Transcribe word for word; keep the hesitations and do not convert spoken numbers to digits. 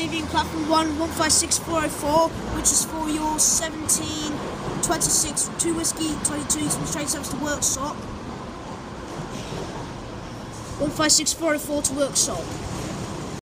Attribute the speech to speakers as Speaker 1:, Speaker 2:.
Speaker 1: receiving platform one, one five six four oh four, which is for your seventeen twenty-six, two whiskey, twenty-two, straight service to workshop. one five six four oh four to workshop.